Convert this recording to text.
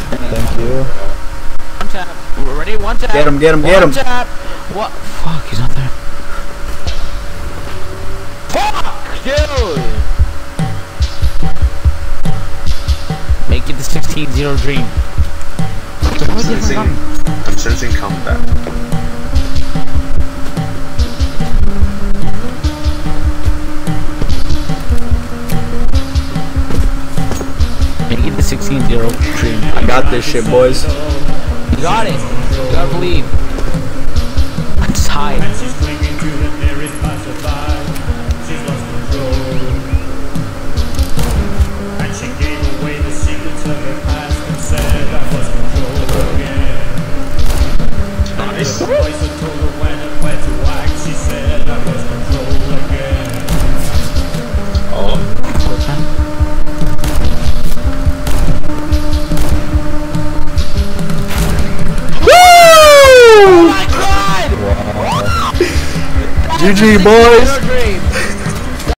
Thank you. One tap. We're ready. One tap. Get him, get him, get him. One tap. What? Fuck, he's not there. Fuck, dude. Make it the 16-0 dream. I'm sensing combat. Make it the 16-0 dream. I got this shit, boys. You got it. You gotta believe. I'm tired. She's clinging to the nearest passerby. She's lost control. And she gave away the secrets of her past and said I was control again. Nice. The voice that told her when and where to act. She said I was control again. Oh. GG, boys.